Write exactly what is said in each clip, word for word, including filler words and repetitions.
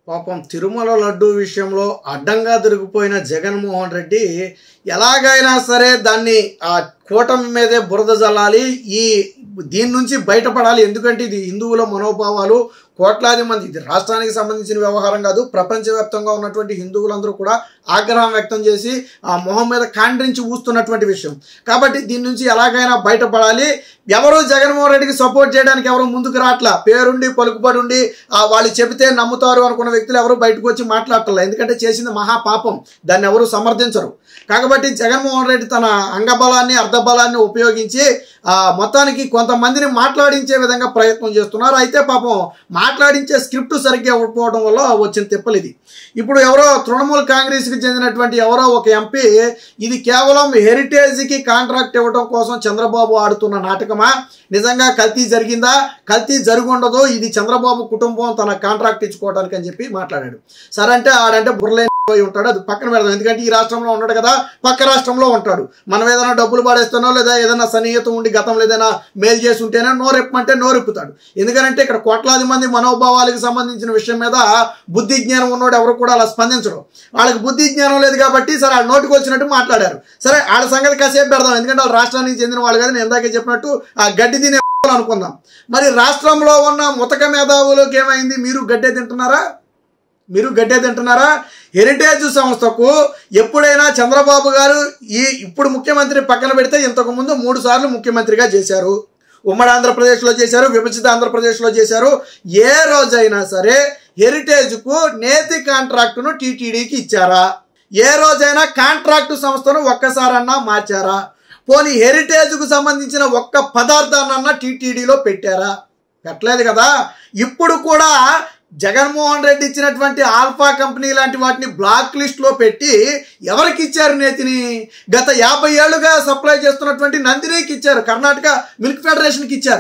పాపం తిరుమల లడ్డు విషయంలో అడ్డంగా దొరికిపోయిన జగన్మోహన్ రెడ్డి ఎలాగైనా సరే దాన్ని ఆ కూటమి మీదే బురద జల్లాలి, ఈ దీని నుంచి బయటపడాలి. ఎందుకంటే ఇది హిందువుల మనోభావాలు, కోట్లాది మంది, ఇది రాష్ట్రానికి సంబంధించిన వ్యవహారం కాదు, ప్రపంచవ్యాప్తంగా ఉన్నటువంటి హిందువులందరూ కూడా ఆగ్రహం వ్యక్తం చేసి ఆ మొహం మీద కాండ్రించి ఊస్తున్నటువంటి విషయం. కాబట్టి దీని నుంచి ఎలాగైనా బయటపడాలి. ఎవరు జగన్మోహన్ రెడ్డికి సపోర్ట్ చేయడానికి ఎవరు ముందుకు రావట్లా. పేరుండి పలుకుబడి ఉండి వాళ్ళు చెబితే నమ్ముతారు అనుకున్న వ్యక్తులు ఎవరు బయటకు వచ్చి మాట్లాడట్లా. ఎందుకంటే చేసింది మహాపాపం, దాన్ని ఎవరు సమర్థించరు. కాబట్టి జగన్మోహన్ రెడ్డి తన అంగబలాన్ని అర్ధబలాన్ని ఉపయోగించి మొత్తానికి కొంతమందిని మాట్లాడించే విధంగా ప్రయత్నం చేస్తున్నారు. అయితే పాపం మాట్లాడించే స్క్రిప్ట్ సరిగ్గా ఇవ్వకపోవడం వల్ల వచ్చిన తిప్పలు ఇది. ఇప్పుడు ఎవరో తృణమూల్ కాంగ్రెస్కి చెందినటువంటి ఎవరో ఒక ఎంపీ ఇది కేవలం హెరిటేజ్కి కాంట్రాక్ట్ ఇవ్వడం కోసం చంద్రబాబు ఆడుతున్న నాటకమా, నిజంగా కల్తీ జరిగిందా, కల్తీ జరుగుండదు, ఇది చంద్రబాబు కుటుంబం తన కాంట్రాక్ట్ ఇచ్చుకోవడానికి అని చెప్పి మాట్లాడాడు. సరే అంటే ఆడంటే బుర్రలే ఉంటాడు, అది పక్కన పెడదాం. ఎందుకంటే ఈ రాష్ట్రంలో ఉన్నాడు కదా, పక్క రాష్ట్రంలో ఉంటాడు. మనం ఏదైనా డబ్బులు పడేస్తానో లేదా ఏదైనా సన్నిహితం ఉండి గతంలో ఏదైనా మేలు చేసి ఉంటేనే నోరెప్పమంటే నోరెప్పుతాడు. ఎందుకంటే ఇక్కడ కోట్లాది మంది మనోభావాలకు సంబంధించిన విషయం మీద బుద్ధి జ్ఞానం ఉన్నోడు ఎవరు కూడా అలా స్పందించడం. వాళ్ళకి బుద్ధి జ్ఞానం లేదు కాబట్టి సరే వాళ్ళ నోటికి వచ్చినట్టు మాట్లాడారు. సరే వాళ్ళ సంగతి కాసేపు పెడదాం, ఎందుకంటే వాళ్ళ రాష్ట్రానికి చెందిన వాళ్ళు కదా, నేను ఇందాకే చెప్పినట్టు ఆ గడ్డి తినే అనుకుందాం. మరి రాష్ట్రంలో ఉన్న ముతక మేధావులకు ఏమైంది? మీరు గడ్డే తింటున్నారా? మీరు గడ్డే తింటున్నారా? హెరిటేజ్ సంస్థకు ఎప్పుడైనా చంద్రబాబు గారు ఈ ఇప్పుడు ముఖ్యమంత్రి పక్కన పెడితే ఇంతకు ముందు మూడు సార్లు ముఖ్యమంత్రిగా చేశారు. ఉమ్మడి ఆంధ్రప్రదేశ్లో చేశారు, విభజిత ఆంధ్రప్రదేశ్లో చేశారు. ఏ రోజైనా సరే హెరిటేజ్కు నేతి కాంట్రాక్టును టీటీడీకి ఇచ్చారా? ఏ రోజైనా కాంట్రాక్టు సంస్థను ఒక్కసారన్నా మార్చారా? పోనీ హెరిటేజ్కు సంబంధించిన ఒక్క పదార్థాన్నన్నా టీటీడీలో పెట్టారా? పెట్టలేదు కదా. ఇప్పుడు కూడా జగన్మోహన్ రెడ్డి ఇచ్చినటువంటి ఆల్ఫా కంపెనీ లాంటి వాటిని బ్లాక్ లిస్ట్లో పెట్టి ఎవరికి ఇచ్చారు నేతిని? గత యాభై ఏళ్ళుగా సప్లై చేస్తున్నటువంటి నందినికి ఇచ్చారు, కర్ణాటక మిల్క్ ఫెడరేషన్కి ఇచ్చారు.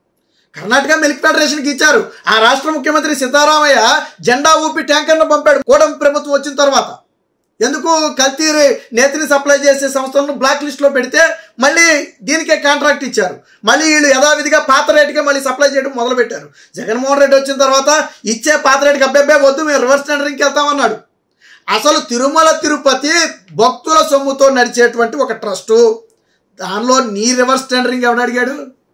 కర్ణాటక మిల్క్ ఫెడరేషన్కి ఇచ్చారు. ఆ రాష్ట్ర ముఖ్యమంత్రి సిద్ధరామయ్య జెండా ఊపి ట్యాంకర్ను పంపాడు కూటమి ప్రభుత్వం వచ్చిన తర్వాత. ఎందుకు? కల్తీ నేతిని సప్లై చేసే సంస్థలను బ్లాక్ లిస్ట్లో పెడితే మళ్ళీ దీనికే కాంట్రాక్ట్ ఇచ్చారు. మళ్ళీ వీళ్ళు యథావిధిగా పాత రేటుకే మళ్ళీ సప్లై చేయడం మొదలుపెట్టారు. జగన్మోహన్ రెడ్డి వచ్చిన తర్వాత ఇచ్చే పాత రేటుకి అబ్బాయి వద్దు, మేము రివర్స్ టెండరింగ్కి వెళ్తామన్నాడు. అసలు తిరుమల తిరుపతి భక్తుల సొమ్ముతో నడిచేటువంటి ఒక ట్రస్టు, దానిలో నీ రివర్స్ టెండరింగ్ ఎవడు అడిగాడు?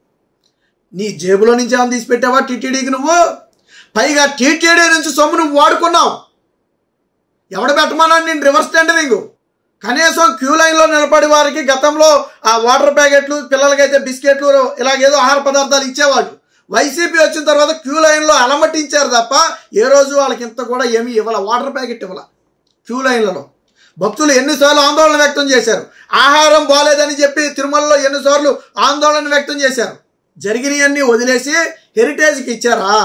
నీ జేబులో నుంచి ఏమైనా తీసి పెట్టావా టీటీడీకి నువ్వు? పైగా టీటీడీ నుంచి సొమ్ము నువ్వు వాడుకున్నావు. ఎవడ పెట్టమన్నాడు నేను రివర్స్ టెండరింగ్? కనీసం క్యూ లైన్లో నిలబడి వారికి గతంలో ఆ వాటర్ ప్యాకెట్లు, పిల్లలకైతే బిస్కెట్లు, ఇలాగేదో ఆహార పదార్థాలు ఇచ్చేవాళ్ళు. వైసీపీ వచ్చిన తర్వాత క్యూ లైన్లో అలమటించారు తప్ప ఏ రోజు వాళ్ళకి ఇంత కూడా ఏమీ ఇవ్వాల, వాటర్ ప్యాకెట్ ఇవ్వాల. క్యూ లైన్లలో భక్తులు ఎన్నిసార్లు ఆందోళన వ్యక్తం చేశారు. ఆహారం బాగాలేదని చెప్పి తిరుమలలో ఎన్నిసార్లు ఆందోళన వ్యక్తం చేశారు. జరిగినవన్నీ వదిలేసి హెరిటేజ్కి ఇచ్చారా?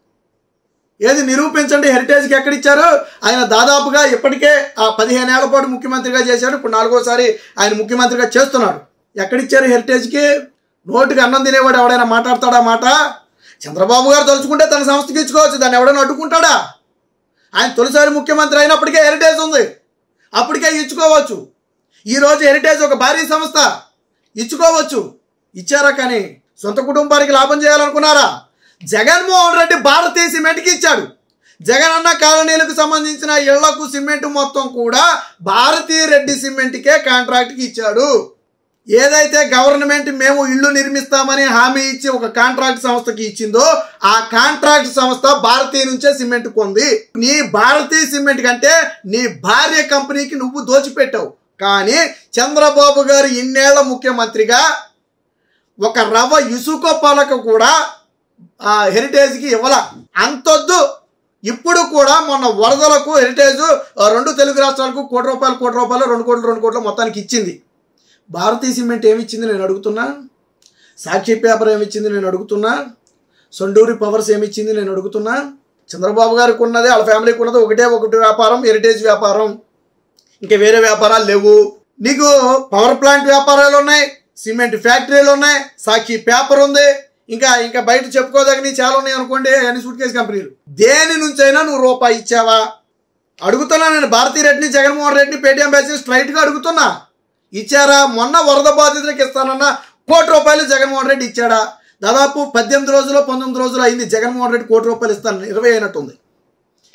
ఏది నిరూపించండి. హెరిటేజ్కి ఎక్కడిచ్చారు? ఆయన దాదాపుగా ఇప్పటికే ఆ పదిహేను ఏళ్ల పాటు ముఖ్యమంత్రిగా చేశాడు. ఇప్పుడు నాలుగోసారి ఆయన ముఖ్యమంత్రిగా చేస్తున్నాడు. ఎక్కడిచ్చారు హెరిటేజ్కి? నోటికి అన్నం తినేవాడు ఎవడైనా మాట్లాడతాడా మాట? చంద్రబాబు గారు తలుచుకుంటే తన సంస్థకి ఇచ్చుకోవచ్చు, దాన్ని ఎవడైనా అడ్డుకుంటాడా? ఆయన తొలిసారి ముఖ్యమంత్రి అయినప్పటికే హెరిటేజ్ ఉంది, అప్పటికే ఇచ్చుకోవచ్చు. ఈరోజు హెరిటేజ్ ఒక భారీ సంస్థ, ఇచ్చుకోవచ్చు. ఇచ్చారా? కానీ సొంత కుటుంబానికి లాభం చేయాలనుకున్నారా? జగన్మోహన్ రెడ్డి భారతీయ సిమెంట్కి ఇచ్చాడు. జగనన్న కాలనీలకు సంబంధించిన ఇళ్లకు సిమెంట్ మొత్తం కూడా భారతీయ రెడ్డి సిమెంట్కే కాంట్రాక్ట్కి ఇచ్చాడు. ఏదైతే గవర్నమెంట్ మేము ఇళ్ళు నిర్మిస్తామని హామీ ఇచ్చి ఒక కాంట్రాక్ట్ సంస్థకి ఇచ్చిందో ఆ కాంట్రాక్ట్ సంస్థ భారతీయ నుంచే సిమెంట్ కొంది. నీ భారతీయ సిమెంట్ కంటే నీ భార్య కంపెనీకి నువ్వు దోచిపెట్టావు. కానీ చంద్రబాబు గారు ఇన్నేళ్ల ముఖ్యమంత్రిగా ఒక రవ్వ ఇసుక పలక కూడా ఆ హెరిటేజ్కి ఇవ్వాల. అంతొద్దు, ఇప్పుడు కూడా మొన్న వరదలకు హెరిటేజ్ రెండు తెలుగు రాష్ట్రాలకు కోటి రూపాయలు కోటి రూపాయలు రెండు కోట్లు రెండు కోట్ల మొత్తానికి ఇచ్చింది. భారతీయ సిమెంట్ ఏమిచ్చింది నేను అడుగుతున్నా? సాక్షి పేపర్ ఏమిచ్చింది నేను అడుగుతున్నా? సొండూరి పవర్స్ ఏమిచ్చింది నేను అడుగుతున్నా? చంద్రబాబు గారికి ఉన్నది, వాళ్ళ ఫ్యామిలీకి ఉన్నది ఒకటే ఒకటి వ్యాపారం, హెరిటేజ్ వ్యాపారం. ఇంకా వేరే వ్యాపారాలు లేవు. నీకు పవర్ ప్లాంట్ వ్యాపారాలు ఉన్నాయి, సిమెంట్ ఫ్యాక్టరీలు ఉన్నాయి, సాక్షి పేపర్ ఉంది, ఇంకా ఇంకా బయట చెప్పుకోదగిన చాలా ఉన్నాయి అనుకోండి, అన్ని సూట్ కేసు కంపెనీలు. దేని నుంచైనా నువ్వు రూపాయి ఇచ్చావా? అడుగుతున్నా నేను. భారతీ రెడ్డిని, జగన్మోహన్ రెడ్డిని, పేటీఎం బ్యాచ్ స్ట్రైట్గా అడుగుతున్నా, ఇచ్చారా? మొన్న వరద బాధితులకు ఇస్తానన్న కోటి రూపాయలు జగన్మోహన్ రెడ్డి ఇచ్చాడా? దాదాపు పద్దెనిమిది రోజులు పంతొమ్మిది రోజులు అయింది జగన్మోహన్ రెడ్డి కోటి రూపాయలు ఇస్తాను, ఇరవై అయినట్టుంది.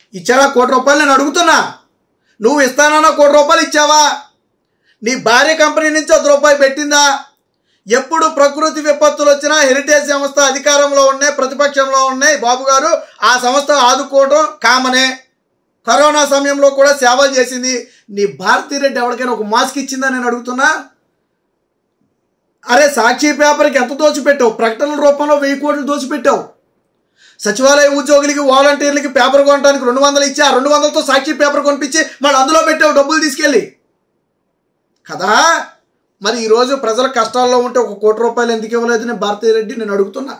ఇచ్చావా కోటి రూపాయలు? నేను అడుగుతున్నా. నువ్వు ఇస్తానన్నా కోటి రూపాయలు ఇచ్చావా? నీ భార్య కంపెనీ నుంచి ఒక రూపాయి పెట్టిందా? ఎప్పుడు ప్రకృతి విపత్తులు వచ్చినా హెరిటేజ్ సంస్థ అధికారంలో ఉన్నాయి, ప్రతిపక్షంలో ఉన్నాయి బాబు గారు, ఆ సంస్థ ఆదుకోవడం కామనే. కరోనా సమయంలో కూడా సేవలు చేసింది. నీ భారతీరెడ్డి ఎవరికైనా ఒక మాస్క్ ఇచ్చిందా నేను అడుగుతున్నా? అరే సాక్షి పేపర్కి ఎంత దోచిపెట్టావు? ప్రకటనల రూపంలో వెయ్యి కోట్లు దోచిపెట్టావు. సచివాలయ ఉద్యోగులకి వాలంటీర్లకి పేపర్ కొనడానికి రెండు వందలు ఇచ్చి ఆ రెండు వందలతో సాక్షి పేపర్ కొనిపించి మళ్ళీ అందులో పెట్టావు డబ్బులు తీసుకెళ్ళి కదా. మరి ఈరోజు ప్రజల కష్టాల్లో ఉంటే ఒక కోటి రూపాయలు ఎందుకు ఇవ్వలేదు నేను భారతీరెడ్డి నేను అడుగుతున్నా.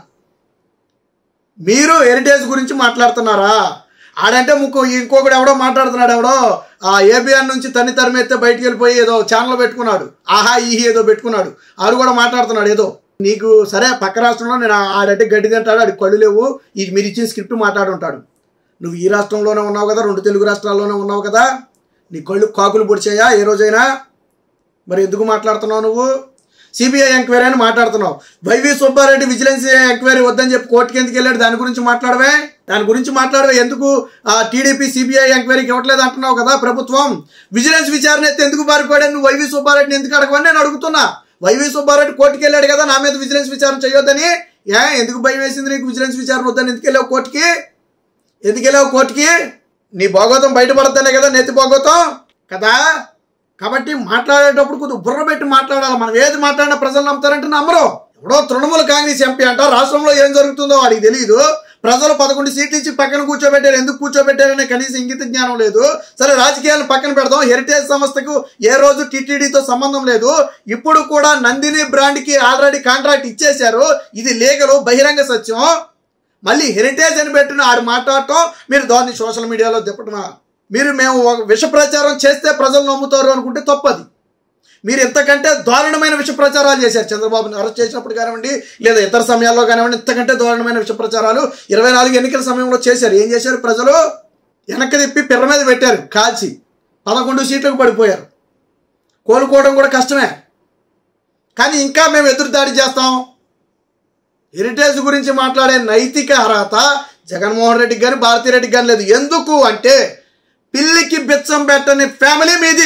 మీరు హెరిటేజ్ గురించి మాట్లాడుతున్నారా? ఆడంటే ముక్కు ఇంకొకడు ఎవడో మాట్లాడుతున్నాడు, ఎవడో ఆ ఏబిఎన్ నుంచి తన్ని తరిమెత్తే బయటికి వెళ్ళిపోయి ఏదో ఛానల్ పెట్టుకున్నాడు, ఆహా ఈ ఏదో పెట్టుకున్నాడు, ఆడు కూడా మాట్లాడుతున్నాడు ఏదో. నీకు సరే పక్క రాష్ట్రంలో నేను ఆడంటే గడ్డి తింటాడు, ఆడికి కళ్ళు లేవు, ఇది మీరు ఇచ్చిన స్క్రిప్ట్ మాట్లాడుంటాడు. నువ్వు ఈ రాష్ట్రంలోనే ఉన్నావు కదా, రెండు తెలుగు రాష్ట్రాల్లోనే ఉన్నావు కదా, నీ కళ్ళు కాకులు పొడిచాయా ఏ రోజైనా? మరి ఎందుకు మాట్లాడుతున్నావు నువ్వు? సిబిఐ ఎంక్వైరీ అని మాట్లాడుతున్నావు. వైవి సుబ్బారెడ్డి విజిలెన్స్ ఎంక్వైరీ వద్దని చెప్పి కోర్టుకి ఎందుకు వెళ్ళాడు? దాని గురించి మాట్లాడవే దాని గురించి మాట్లాడవే ఎందుకు ఆ టీడీపీ సిబిఐ ఎంక్వైరీకి ఇవ్వట్లేదు అంటున్నావు కదా ప్రభుత్వం. విజిలెన్స్ విచారణ అయితే ఎందుకు పారిపోయాడు? నువ్వు వైవి సుబ్బారెడ్డిని ఎందుకు అడగవని నేను అడుగుతున్నా. వైవి సుబ్బారెడ్డి కోర్టుకి వెళ్ళాడు కదా నా మీద విజిలెన్స్ విచారణ చేయొద్దని. ఏ ఎందుకు భయం వేసింది నీకు? విజిలెన్స్ విచారణ వద్దని ఎందుకు వెళ్ళావు కోర్టుకి? ఎందుకు వెళ్ళావు కోర్టుకి? నీ భోగోతం బయటపడద్దనే కదా, నెత్తి భోగోతం కదా. కాబట్టి మాట్లాడేటప్పుడు కొద్దిగా బుర్ర పెట్టి మాట్లాడాలి. మనం ఏది మాట్లాడినా ప్రజలు నమ్ముతారంటే నమ్మరు. ఎవడో తృణమూల కాంగ్రెస్ ఎంపీ అంట, రాష్ట్రంలో ఏం జరుగుతుందో వాడికి తెలియదు. ప్రజలు పదకొండు సీట్లు ఇచ్చి పక్కన కూర్చోబెట్టారు, ఎందుకు కూర్చోబెట్టారనే కనీసం ఇంగిత జ్ఞానం లేదు. సరే రాజకీయాలను పక్కన పెడదాం, హెరిటేజ్ సంస్థకు ఏ రోజు టీటీడీతో సంబంధం లేదు. ఇప్పుడు కూడా నందిని బ్రాండ్కి ఆల్రెడీ కాంట్రాక్ట్ ఇచ్చేశారు, ఇది లీగల్ బహిరంగ సత్యం. మళ్ళీ హెరిటేజ్ అని పెట్టిన ఆడు మాట్లాడటం, మీరు దాన్ని సోషల్ మీడియాలో తిప్పటమా? మీరు మేము విష ప్రచారం చేస్తే ప్రజలు నమ్ముతారు అనుకుంటే తప్పది. మీరు ఇంతకంటే దారుణమైన విష ప్రచారాలు చేశారు. చంద్రబాబుని అరెస్ట్ చేసినప్పుడు కానివ్వండి, లేదా ఇతర సమయాల్లో కానివ్వండి, ఇంతకంటే దారుణమైన విష ప్రచారాలు ఇరవై నాలుగు ఎన్నికల సమయంలో చేశారు. ఏం చేశారు? ప్రజలు వెనక్కి తిప్పి పిర్ర మీద పెట్టారు కాల్చి, పదకొండు సీట్లకు పడిపోయారు. కోలుకోవడం కూడా కష్టమే. కానీ ఇంకా మేము ఎదురుదాడి చేస్తాం. హెరిటేజ్ గురించి మాట్లాడే నైతిక అర్హత జగన్మోహన్ రెడ్డికి కానీ భారతీరెడ్డికి కానీ లేదు. ఎందుకు అంటే పిల్లికి బిచ్చం పెట్టని ఫ్యామిలీ మీది,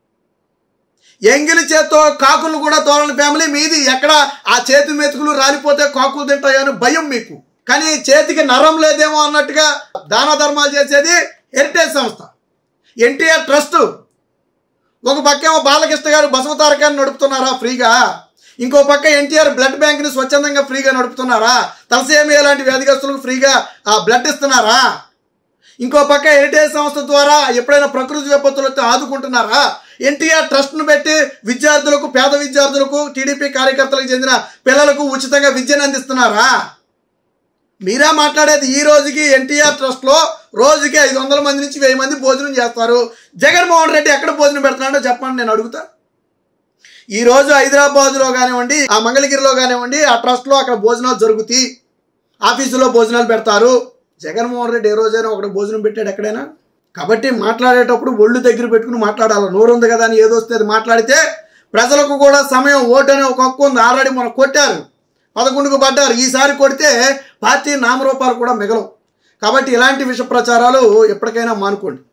ఎంగిలి చేత్తో కాకులు కూడా తోలని ఫ్యామిలీ మీది. ఎక్కడ ఆ చేతి మెతుకులు రాలిపోతే కాకులు తింటాయని భయం మీకు. కానీ చేతికి నరం లేదేమో అన్నట్టుగా దాన ధర్మాలు చేసేది హెరిటేజ్ సంస్థ, ఎన్టీఆర్ ట్రస్ట్. ఒక పక్కేమో బాలకృష్ణ గారు బసవతారకాన్ని నడుపుతున్నారా ఫ్రీగా, ఇంకో పక్క ఎన్టీఆర్ బ్లడ్ బ్యాంక్ని స్వచ్ఛందంగా ఫ్రీగా నడుపుతున్నారా, తలసేమియా లాంటి వ్యాధిగ్రస్తులకు ఫ్రీగా ఆ బ్లడ్ ఇస్తున్నారా, ఇంకో పక్క హెరిటేజ్ సంస్థ ద్వారా ఎప్పుడైనా ప్రకృతి విపత్తులతో ఆదుకుంటున్నారా, ఎన్టీఆర్ ట్రస్ట్ను పెట్టి విద్యార్థులకు, పేద విద్యార్థులకు, టీడీపీ కార్యకర్తలకు చెందిన పిల్లలకు ఉచితంగా విద్యను అందిస్తున్నారా? మీరా మాట్లాడేది. ఈ రోజుకి ఎన్టీఆర్ ట్రస్ట్లో రోజుకి ఐదు వందల మంది నుంచి వెయ్యి మంది భోజనం చేస్తారు. జగన్మోహన్ రెడ్డి ఎక్కడ భోజనం పెడుతున్నాడో చెప్పండి, నేను అడుగుతా. ఈ రోజు హైదరాబాద్లో కానివ్వండి, ఆ మంగళగిరిలో కానివ్వండి, ఆ ట్రస్ట్లో అక్కడ భోజనాలు జరుగుతాయి, ఆఫీసులో భోజనాలు పెడతారు. జగన్మోహన్ రెడ్డి ఏ రోజైనా ఒకటి భోజనం పెట్టాడు ఎక్కడైనా? కాబట్టి మాట్లాడేటప్పుడు ఒళ్ళు దగ్గర పెట్టుకుని మాట్లాడాలి. నోరు ఉంది కదా అని ఏదొస్తే అది మాట్లాడితే ప్రజలకు కూడా సమయం, ఓటు అనే ఒక హక్కు ఉంది. ఆల్రెడీ మనం కొట్టారు, పదకొండుకు పడ్డారు. ఈసారి కొడితే పార్టీ నామరూపాలు కూడా మిగలవు. కాబట్టి ఇలాంటి విష ప్రచారాలు ఎప్పటికైనా మానుకోండి.